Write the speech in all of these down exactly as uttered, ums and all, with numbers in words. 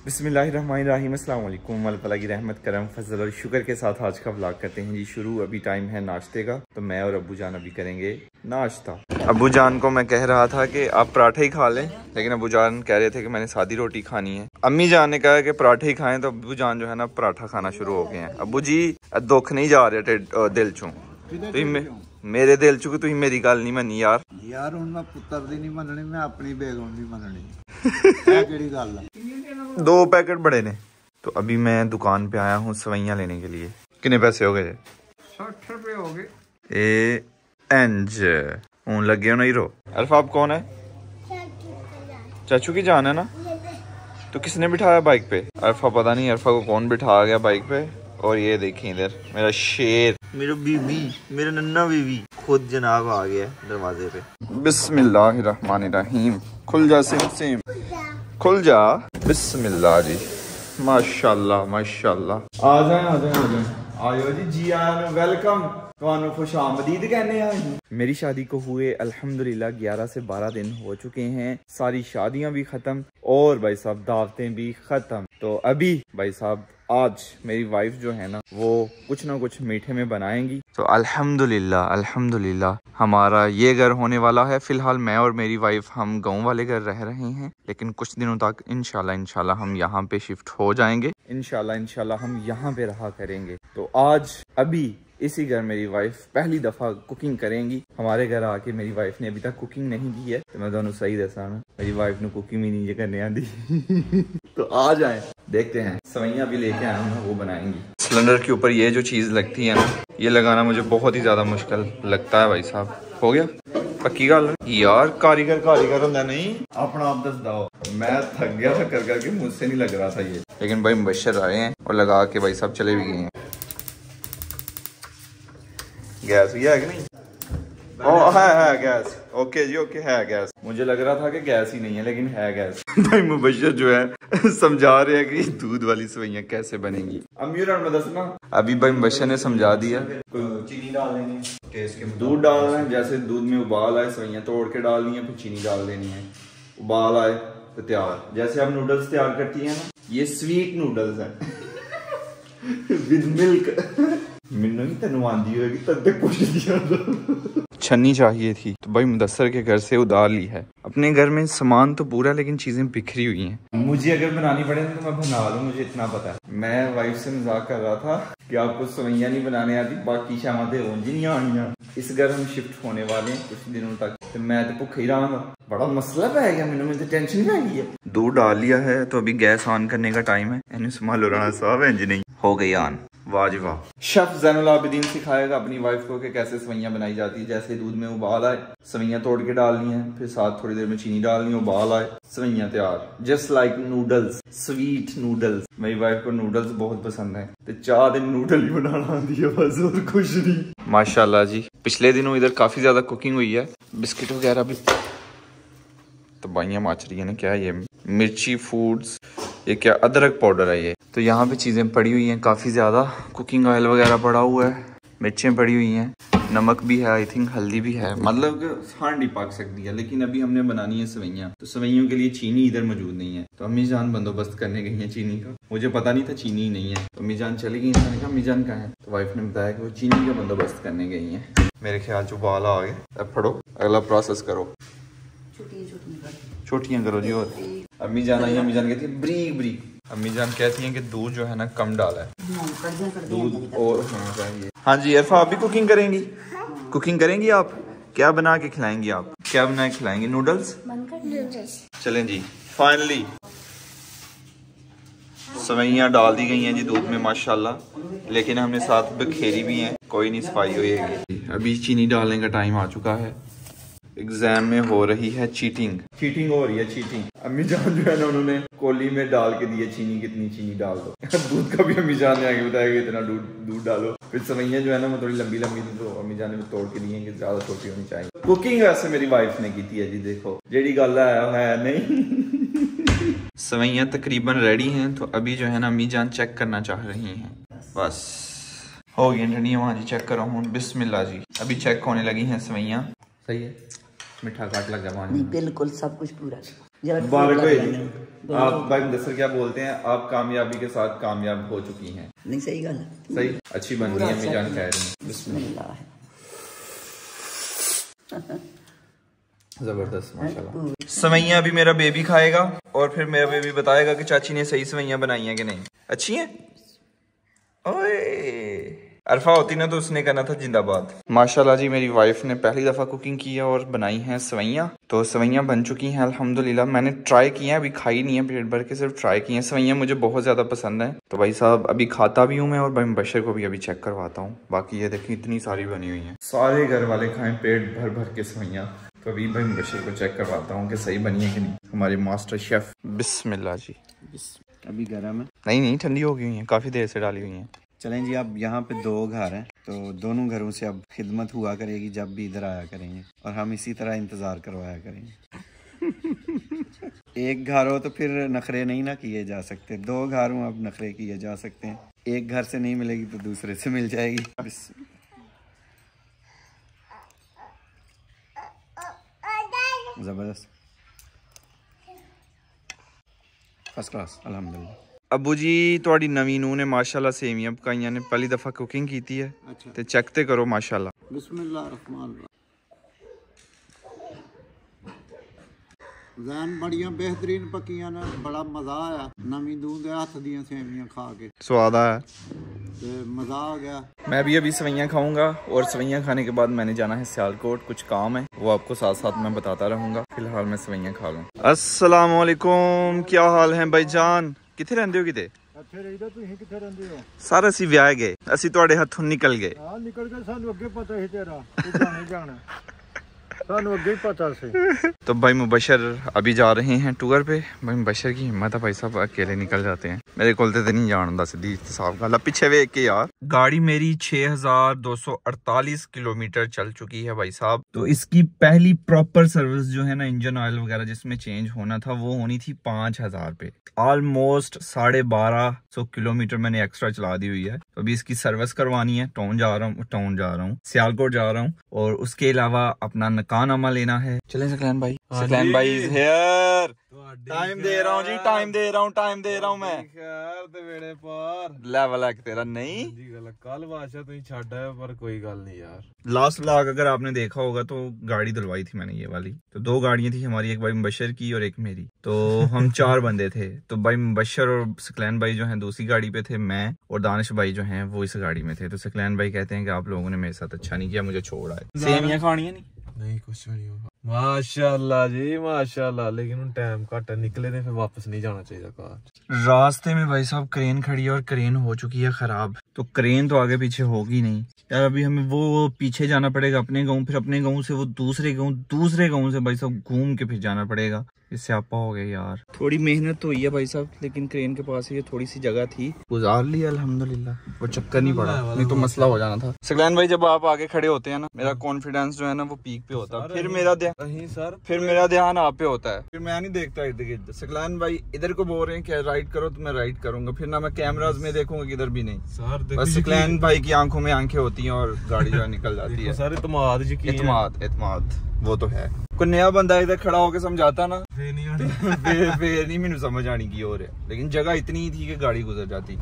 बिस्मिल्लाहिर्रहमानिर्रहीम, अस्सलाम वालेकुम। अल्लाह ताला की रहमत करम फजल और शुक्र के साथ आज का व्लॉग करते हैं जी शुरू। अभी टाइम है नाश्ते का, तो मैं और अब्बू जान अभी करेंगे नाश्ता। अब्बू जान को मैं कह रहा था कि आप पराठे ही खा लें, लेकिन अब्बू जान कह रहे थे कि मैंने सादी रोटी खानी है। अम्मी जान ने कहा कि पराठे ही खाएं, तो अब्बू जान जो है ना पराठा खाना शुरू हो गए हैं। अब्बू जी दुख नहीं जा रहे दिल चू, मेरे दिल चू तुम मेरी गल नहीं मनी यार। यार हुण मैं पुत्तर दी नहीं मननी, मैं अपनी बेगम नहीं मननी। है केड़ी गल है? दो पैकेट बड़े ने। तो अभी मैं दुकान पे आया हूँ सवैयां लेने के लिए। कितने पैसे हो गए? साठ रुपए हो गए। ए एंज हूं लगे हो नहीं रो। अल्फा आप कौन है? चाचू की जान है ना? तो किसने बिठाया बाइक पे? अल्फा पता नहीं अल्फा को कौन बिठा गया बाइक पे। और ये देखिए इधर मेरा शेर, मेरा बीबी, मेरा नन्ना बीबी खुद जनाब आ गया दरवाजे पे। बिस्मिल्लाहिर्रहमानिर्रहीम। खुल जा सिम सिम, खुल जा। बिस्मिल्लाह जी, माशाल्लाह माशाल्लाह। आ जाए आ जाए आ जाए आयो जी, जी आया, वेलकम। तो खुश आमदीद कहने हैं। मेरी शादी को हुए अल्हम्दुलिल्लाह ग्यारह से बारह दिन हो चुके हैं। सारी शादियां भी खत्म और भाई साहब दावतें भी खत्म। तो अभी भाई साहब आज मेरी वाइफ जो है ना वो कुछ ना कुछ मीठे में बनाएंगी। तो अल्हम्दुलिल्लाह अल्हम्दुलिल्लाह हमारा ये घर होने वाला है। फिलहाल मैं और मेरी वाइफ हम गाँव वाले घर रह रहे हैं, लेकिन कुछ दिनों तक इंशाल्लाह इंशाल्लाह हम यहाँ पे शिफ्ट हो जाएंगे। इंशाल्लाह इंशाल्लाह हम यहाँ पे रहा करेंगे। तो आज अभी इसी घर मेरी वाइफ पहली दफा कुकिंग करेंगी। हमारे घर आके मेरी वाइफ ने अभी तक कुकिंग नहीं की है। तो मैं दोनों सही दसा ना, मेरी वाइफ ने कुकिंग भी नहीं करने आती। तो आ जाए देखते हैं। सवैयां भी लेके आए हैं, वो बनाएंगी। सिलेंडर के ऊपर ये जो चीज लगती है ना, ये लगाना मुझे बहुत ही ज्यादा मुश्किल लगता है भाई साहब। हो गया पक्की गल यार, कारीगर कारीगर होता नहीं, अपना आप दस दाओ। मैं थक गया था कर करके, मुझसे नहीं लग रहा था ये। लेकिन भाई मुबशर आए हैं और लगा के भाई साहब चले भी गए हैं। गैस भी है कि नहीं? Oh hi hi guys. Okay जी ओके है गैस। मुझे लग रहा था कि गैस ही नहीं है, लेकिन है गैस। भाई मुबशर जो है समझा रहे हैं कि दूध वाली सवैयां कैसे बनेंगी। अम्मी ना अभी भाई मुबशर ने समझा दिया। चीनी डाल देनी, दूध डालना है। जैसे दूध में उबाल आए सवैयां तोड़ के डालनी है, फिर चीनी डाल देनी है। उबाल आए तो तैयार। जैसे हम नूडल्स तैयार करती है ना, ये स्वीट नूडल्स है विद मिल्क। मैनू ही तेन आंदी होगी तब पूछ दिया। छन्नी चाहिए थी तो भाई मुदस्सर के घर से उधार ली है। अपने घर में सामान तो पूरा, लेकिन चीजें बिखरी हुई हैं। मुझे अगर बनानी पड़े तो मैं बना लूं, मुझे इतना पता है। मैं वाइफ से मजाक कर रहा था कि आपको सवैयां नहीं बनाने आती, बाकी शामाते ऊंजी नहीं आनियां। इस घर हम शिफ्ट होने वाले हैं कुछ दिनों तक, तो मैं तो भुखा ही रहूंगा। बड़ा मसला पै गया मैंने, मुझे टेंशन पै गई है। दूध डाल लिया है तो अभी गैस ऑन करने का टाइम है। इन्हें संभालो राणा साहब, इंज नहीं हो गई ऑन। वाह जी वाह। शेफ ज़ैनुल आबिदीन सिखाएगा अपनी वाइफ को कि कैसे सवैयां बनाई जाती है। जैसे दूध में उबाल आए, सवैयां तोड़ के डालनी है, फिर साथ थोड़ी देर में चीनी डालनी है, उबाल आए, सवैयां तैयार। Just like noodles, sweet noodles. मेरी वाइफ को नूडल्स बहुत पसंद है, तो चार दिन नूडल ही बनाना आती है बस, और कुछ नहीं। माशाल्लाह जी। पिछले दिनों इधर काफी ज्यादा कुकिंग हुई है। बिस्किट वगैरह भी तबाहियां माच रही है ना। क्या है ये? मिर्ची फूड्स, ये क्या अदरक पाउडर है ये। तो यहाँ पे चीज़ें पड़ी हुई हैं काफ़ी ज़्यादा। कुकिंग ऑयल वगैरह पड़ा हुआ है, मिर्चें पड़ी हुई हैं, नमक भी है, आई थिंक हल्दी भी है। मतलब हांडी पक सकती है, लेकिन अभी हमने बनानी है सवैयां। तो सवैयों के लिए चीनी इधर मौजूद नहीं है, तो अम्मी जान बंदोबस्त करने गई है चीनी का। मुझे पता नहीं था चीनी ही नहीं है, तो अम्मी जान चली गई। मैंने कहा अम्मी जान कहाँ है? तो वाइफ ने बताया कि वो चीनी का बंदोबस्त करने गई है। मेरे ख्याल जो बाल आ गए, अब फड़ो अगला प्रोसेस करो। छोटियाँ करो जी। और अम्मी जान आई, अम्मी जान कहती है ब्रीक ब्रीक। अम्मी जान कहती हैं कि दूध जो है ना कम डाला है, दूध और होना चाहिए। हाँ जी अरफा, आप भी कुकिंग करेंगी? कुकिंग करेंगी आप? क्या बना के खिलाएंगी आप? क्या बना के खिलाएंगी? नूडल्स? चलें जी। फाइनली सवैयां डाल दी गई हैं जी दूध में माशाल्लाह, लेकिन हमने साथ बखेरी भी हैं, कोई नहीं सफाई होएगी। अभी चीनी डालने का टाइम आ चुका है। एग्जाम में हो रही है चीटिंग, चीटिंग हो रही है चीटिंग। अम्मी जान जो है ना उन्होंने कोली में डाल के दिए चीनी, कितनी चीनी डाल दो। दूध का भी अम्मी जान ने आगे बताया कि इतना दूध दूध डालो। फिर सवैयां जो है ना वो थोड़ी लंबी लंबी थी, तो अम्मी जान ने तोड़ के दिए कि ज्यादा छोटी होनी चाहिए। कुकिंग वैसे मेरी वाइफ ने की थी है जी। देखो जेडी गल है नहीं। सवैयां तकरीबन रेडी हैं, तो अभी जो है ना अम्मी जान चेक करना चाह रही हैं। बस हो गई ठंडी। वहाँ जी चेक करो हूँ। बिस्मिल्लाह जी। अभी चेक होने लगी हैं सवैयां। सही है, मिठा काट लग जाए? नहीं बिल्कुल सब कुछ पूरा। आप भाई मुदस्सिर क्या बोलते हैं, आप कामयाबी के साथ कामयाब हो चुकी हैं। नहीं सही गल है, सही अच्छी बन रही है, मैं जान कह रही हूँ। बिस्मिल्लाह। जबरदस्त माशाल्लाह। सवैयां अभी मेरा बेबी खाएगा और फिर मेरा बेबी बताएगा कि चाची ने सही सवैयां बनाई हैं कि नहीं। अच्छी हैं? ओए अरफा होती ना तो उसने कहना था जिंदाबाद। माशाल्लाह जी मेरी वाइफ ने पहली दफ़ा कुकिंग की है और बनाई हैं सवैयां। तो सवैयां बन चुकी हैं अल्हम्दुलिल्लाह। मैंने ट्राई की हैं, अभी खाई नहीं है पेट भर के, सिर्फ ट्राई की हैं। सवैयां मुझे बहुत ज़्यादा पसंद है। तो भाई साहब अभी खाता भी हूँ मैं और भाई मुबशर को भी अभी चेक करवाता हूँ। बाकी ये देखिए इतनी सारी बनी हुई हैं, सारे घर वाले खाएँ पेट भर भर के सवैयां। तो अभी भाई मुबशर को चेक करवाता हूँ कि सही बनी है कि नहीं। हमारे मास्टर शेफ बिस्मिल्लाह जी। अभी गर्म है? नहीं नहीं ठंडी हो गई हुई है, काफ़ी देर से डाली हुई हैं। चलें जी, अब यहाँ पे दो घर हैं तो दोनों घरों से अब खिदमत हुआ करेगी जब भी इधर आया करेंगे और हम इसी तरह इंतज़ार करवाया करेंगे। एक घर हो तो फिर नखरे नहीं ना किए जा सकते, दो घर हो अब नखरे किए जा सकते हैं। एक घर से नहीं मिलेगी तो दूसरे से मिल जाएगी। ज़बरदस्त, फर्स्ट क्लास अल्हम्दुलिल्लाह। अबू जी तुहाडी नवी नूह ने माशाल्लाह सेवियां पकाइयां ने, पहली दफ़ा कुकिंग की है। अच्छा ते चेक ते करो माशाल्लाह। बिस्मिल्लाह रहमान रहीम। जैन बड़ियां बेहतरीन पकियां ने, बड़ा मज़ा आया नवी नूह दे हथ दियां सेवियां खा के, स्वाद आया, मज़ा आ गया। मैं भी अभी सवैयां खाऊंगा और सवैयां खाने के बाद मैंने जाना है सियालकोट, कुछ काम है वो आपको साथ साथ मैं बताता रहूंगा। फिलहाल मैं सवैयां खा लूँ। अस्सलाम वालेकुम, क्या हाल है भाईजान? किथे रहंदे हो? किते सर असी व्याह गए, असी तुहाडे हथों निकल गए। निकल गए, सानू अगे पता ही तेरा जाने जाना, सानू अगे ही पता से। तो भाई मुबशर अभी जा रहे हैं टूर पे। भाई मुबशर की हिम्मत है भाई साहब, अकेले निकल जाते हैं। मेरे को तो नहीं जानता सीधी साफ गल। पीछे वेख के यार, गाड़ी मेरी छह हजार दो सौ अड़तालीस किलोमीटर चल चुकी है भाई साहब। तो इसकी पहली प्रॉपर सर्विस जो है ना, इंजन ऑयल वगैरह जिसमें चेंज होना था, वो होनी थी पांच हजार पे। ऑलमोस्ट साढ़े बारह सौ किलोमीटर मैंने एक्स्ट्रा चला दी हुई है। तो अभी इसकी सर्विस करवानी है। टाउन जा रहा हूँ टाउन जा रहा हूँ सियालकोट जा रहा हूँ और उसके अलावा अपना नकानामा लेना है। चलें सकलैन भाई, सकलैन भाई इज हियर। टाइम दे रहा हूँ जी, टाइम दे रहा हूँ, टाइम दे रहा हूँ मैं। लेवल है तेरा नहीं कल बादशाह तुम छड़ है, पर कोई गल नहीं यार। लास्ट लाख अगर आपने देखा होगा तो गाड़ी धुलवाई थी मैंने ये वाली। तो दो गाड़ियां थी हमारी, एक भाई मुबशर की और एक मेरी। तो हम चार बंदे थे। तो भाई मुबशर और सकलैन भाई जो हैं दूसरी गाड़ी पे थे, मैं और दानिश भाई जो हैं वो इस गाड़ी में थे। तो सकलैन भाई कहते हैं कि आप लोगों ने मेरे साथ अच्छा नहीं किया, मुझे छोड़ आए। सेवियां खानी है नहीं नहीं कुछ भी नहीं होगा। माशाल्लाह जी माशाल्लाह, लेकिन टाइम घट निकले थे, फिर वापस नहीं जाना चाहिए कार। रास्ते में भाई साहब क्रेन खड़ी है और क्रेन हो चुकी है खराब। तो क्रेन तो आगे पीछे होगी नहीं यार। अभी हमें वो पीछे जाना पड़ेगा अपने गांव, फिर अपने गांव से वो दूसरे गांव, दूसरे गांव से भाई साहब घूम के फिर जाना पड़ेगा। इससे आपा हो गए यार। थोड़ी मेहनत तो हुई है भाई साहब, लेकिन क्रेन के पास ये थोड़ी सी जगह थी, गुजार लिया अल्हम्दुलिल्लाह। वो चक्कर नहीं पड़ा, नहीं तो मसला हो जाना था। सकलैन भाई जब आप आगे खड़े होते हैं ना, मेरा कॉन्फिडेंस जो है ना वो पीक पे होता है। फिर मेरा ध्यान सर फिर मेरा ध्यान आप पे होता है, फिर मैं नहीं देखता इर्द गिर्द। सकलैन भाई इधर को बोल रहे हैं कि राइट करो तो मैं राइट करूंगा, फिर ना मैं कैमराज में देखूंगा किधर भी नहीं सर। बस सकलैन भाई की आंखों में आंखें होती हैं और गाड़ी जो निकल जाती है। सर इत्मीनाद इत्मीनाद इत्मीनाद वो तो है। कोई नया बंदा इधर खड़ा होकर समझाता ना, फिर नहीं मैंने समझ आनी की हो रहा, लेकिन जगह इतनी थी कि गाड़ी गुजर जाती।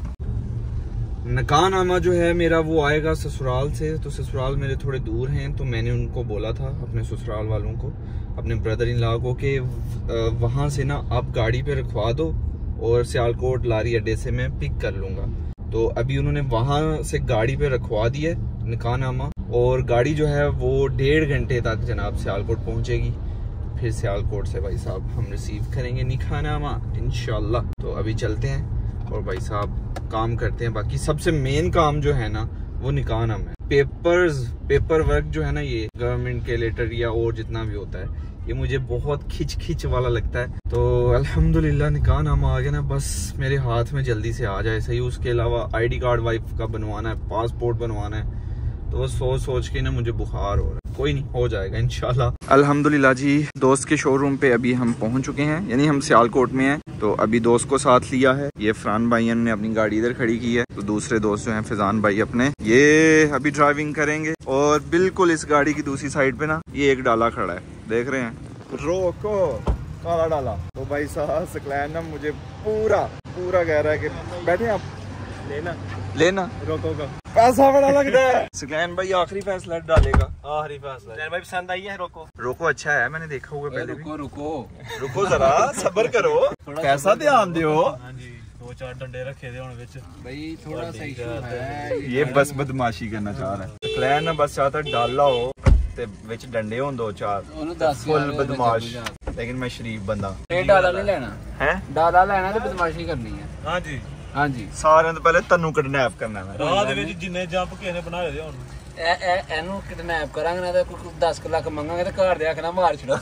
नकानामा जो है मेरा वो आएगा ससुराल से। तो ससुराल मेरे थोड़े दूर हैं, तो मैंने उनको बोला था अपने ससुराल वालों को, अपने ब्रदर इन लॉ को, कि वहाँ से ना आप गाड़ी पे रखवा दो और सियालकोट लारी अड्डे से मैं पिक कर लूँगा। तो अभी उन्होंने वहाँ से गाड़ी पे रखवा दी है नकानामा, और गाड़ी जो है वो डेढ़ घंटे तक जनाब सियालकोट पहुँचेगी। फिर सियालकोट से भाई साहब हम रिसीव करेंगे नकानामा इंशाल्लाह। तो अभी चलते हैं और भाई साहब काम करते हैं। बाकी सबसे मेन काम जो है ना वो नकानामा है। पेपर्स पेपर वर्क जो है ना, ये गवर्नमेंट के लेटर या और जितना भी होता है, ये मुझे बहुत खिंच खिंच वाला लगता है। तो अल्हम्दुलिल्लाह नकानामा आ गया ना, बस मेरे हाथ में जल्दी से आ जाए सही। उसके अलावा आईडी कार्ड वाइफ का बनवाना है, पासपोर्ट बनवाना है, तो वो सोच सोच के ना मुझे बुखार हो रहा है। कोई नहीं, हो जाएगा इंशाल्लाह। अल्हम्दुलिल्लाह जी, दोस्त के शोरूम पे अभी हम पहुंच चुके हैं, यानी हम सियालकोट में हैं। तो अभी दोस्त को साथ लिया है। ये फरहान भाई ने अपनी गाड़ी इधर खड़ी की है, तो दूसरे दोस्त जो हैं फैजान भाई अपने, ये अभी ड्राइविंग करेंगे। और बिल्कुल इस गाड़ी की दूसरी साइड पे ना ये एक डाला खड़ा है, देख रहे हैं। रोको काला डाला। तो भाई साहब सकलैन ना मुझे पूरा पूरा कह रहा है कि बैठे आप लेना लेना रोको का पैसा बड़ा लगता है। सकलैन भाई आखिरी फैसला डालेगा, आखिरी फैसला भाई पसंद आई है रोको। रोको अच्छा है, मैंने देखा हुआ पहले भी। रुको रुको रुको जरा सब्र करो, पैसा ध्यान दो। हाँ जी दो चार डंडे रखे थे हुण विच भाई थोड़ा सा इशू है। ये बस बदमाशी करना चाह रहा है सकलैन ना, बस चाहता डाला हो ते विच डंडे हों दो चार, फुल बदमाश। लेकिन मैं शरीफ बंदा। डाला नहीं लेना है, डाला लेना तो बदमाशी करनी है। हाँ जी हाँ जी सारे तो पहले तन्नू किडनैप करना है। राह दे विच जिन्ने जंप किसे ने बनाए दे हुण ਇਹਨੂੰ ਕਿਡਨੈਪ ਕਰਾਂਗੇ ਨਾ ਤੇ ਕੋਈ ਦਸ ਲੱਖ ਮੰਗਾਂਗੇ ਤੇ ਘਰ ਦੇ ਆਖਣਾ ਮਾਰ ਛੜੋ।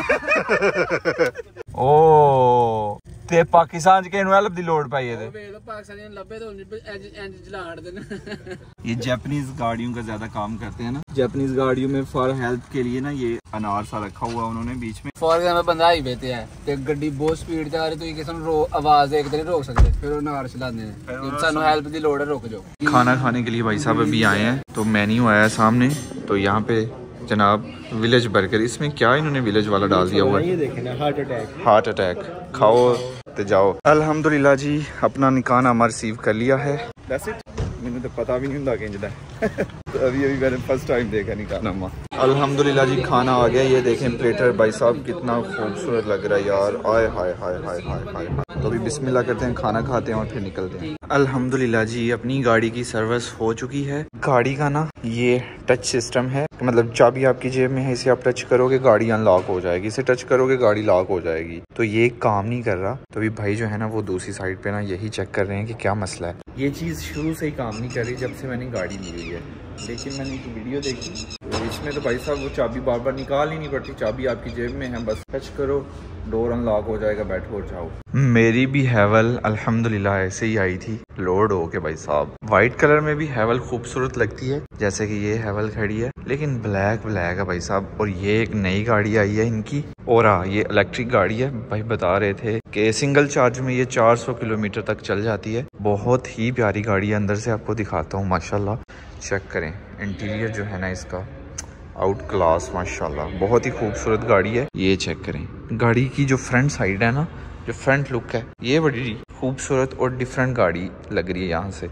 ਓ ਤੇ ਪਾਕਿस्तान ਚ ਕਿਹਨੂੰ ਹੈਲਪ ਦੀ ਲੋੜ ਪਈ ਇਹਦੇ। ਵੇਖ ਲੋ ਪਾਕਿस्तानियों ਲੱਭੇ तो इंज इंज जलाड़ देना। ये जापानीज गाड़ियों का ज्यादा काम करते हैं ना, जापानीज गाड़ियों में फॉर हेल्प के लिए ना ये अनार सा रखा हुआ उन्होंने बीच में। फॉर एग्जांपल बंदा हाईवे ते है ते गड्डी बहुत स्पीड ते आ रही, ਤੁਸੀਂ ਕਿਸੇ ਨੂੰ ਆਵਾਜ਼ ਦੇ ਕੇ ਨਹੀਂ ਰੋਕ ਸਕਦੇ, ਫਿਰ ਉਹ ਅਨਾਰ ਚਲਾਉਂਦੇ ਨੇ। ਸਾਨੂੰ ਹੈਲਪ ਦੀ ਲੋੜ ਹੈ, रुक जाओ। खाना खाने के लिए भाई साहब अभी आए हैं, तो मेन्यू आया सामने। तो यहाँ पे जनाब विलेज बर्गर, इसमें क्या इन्होंने विलेज वाला डाल दिया हुआ है, हार्ट अटैक। हार्ट अटैक खाओ तो जाओ। अल्हम्दुलिल्लाह जी अपना निकाना हमारा रिसीव कर लिया है। That's it। मैंने तो पता भी नहीं होता कि इंजदा तो अभी अभी मैंने फर्स्ट टाइम देखा निकाना। अल्हम्दुलिल्लाह जी खाना आ गया। ये देखें प्लेटर भाई साहब कितना खूबसूरत लग रहा है यार, आए हाय हाय हाय हाय हाय। तो अभी बिस्मिल्लाह करते हैं, खाना खाते हैं और फिर निकलते हैं। अल्हम्दुलिल्लाह जी अपनी गाड़ी की सर्विस हो चुकी है। गाड़ी का ना ये टच सिस्टम है, मतलब चाबी आपकी जेब में है, इसे आप टच करोगे गाड़ी अनलॉक हो जाएगी, इसे टच करोगे गाड़ी लॉक हो जाएगी। तो ये काम नहीं कर रहा, तो अभी भाई जो है ना वो दूसरी साइड पे ना यही चेक कर रहे हैं कि क्या मसला है। ये चीज़ शुरू से ही काम नहीं कर रही जब से मैंने गाड़ी ली हुई है। लेकिन मैंने एक वीडियो देखी तो इसमें तो भाई साहब वो चाबी बार बार निकाल ही नहीं पड़ती, चाबी आपकी जेब में है, बस टच करो डोर अनलॉक हो जाएगा, बैठो और जाओ। मेरी भी हैवल अल्हम्दुलिल्लाह ऐसे ही आई थी लोड हो के भाई साहब। वाइट कलर में भी हैवल खूबसूरत लगती है, जैसे कि ये हैवल खड़ी है, लेकिन ब्लैक ब्लैक है भाई साहब। और ये एक नई गाड़ी आई है इनकी, और ये इलेक्ट्रिक गाड़ी है। भाई बता रहे थे कि सिंगल चार्ज में ये चार सौ किलोमीटर तक चल जाती है। बहुत ही प्यारी गाड़ी है, अंदर से आपको दिखाता हूँ माशाल्लाह। चेक करें इंटीरियर जो है ना इसका, आउट क्लास माशाल्लाह, बहुत ही खूबसूरत गाड़ी है। ये चेक करें गाड़ी की जो फ्रंट साइड है ना, जो फ्रंट लुक है, ये बड़ी खूबसूरत और डिफरेंट गाड़ी लग रही है यहाँ से।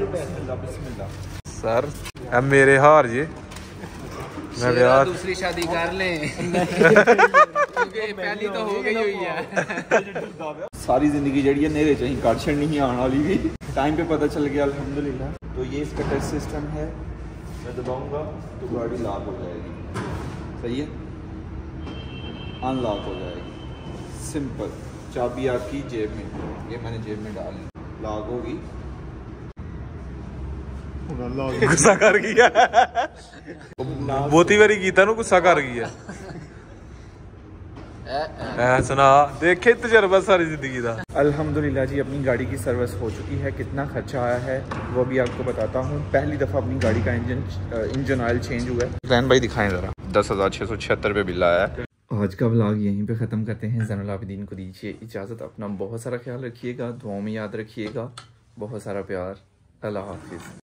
सर अब मेरे हार जी मैं ब्याह दूसरी शादी कर ले क्योंकि पहली तो हो गई हुई है। सारी जिंदगी जड़ी है नेरे चाहिए काट छड़नी ही आने वाली भी टाइम पे पता चल गया अल्हम्दुलिल्लाह। तो ये इसका टच सिस्टम है, मैं दबाऊंगा तो गाड़ी लॉक हो जाएगी, सही है, अनलॉक हो जाएगी, सिंपल। चाबी आपकी जेब में, ये मैंने जेब में डाल ली, लॉक होगी। गुस्सा कर गया ਬਹੁਤੀ ਵਾਰੀ ਕੀਤਾ ਨੂੰ ਗੁੱਸਾ कर गया ऐ सुना देखे तजर्बा सारी जिंदगी का। अल्हम्दुलिल्लाह जी अपनी गाड़ी की सर्विस हो चुकी है। कितना खर्चा आया है वो भी आपको बताता हूँ। पहली दफ़ा अपनी गाड़ी का इंजन इंजन ऑयल चेंज हुआ है। रैन भाई दिखाएं ज़रा, दस हज़ार छः सौ छिहत्तर रुपये बिल आया है। आज का व्लॉग यहीं पे ख़त्म करते हैं। ज़ैनुल आबिदीन को दीजिए इजाज़त। अपना बहुत सारा ख्याल रखिएगा, दुआओं में याद रखिएगा, बहुत सारा प्यार। अल्लाह हाफिज़।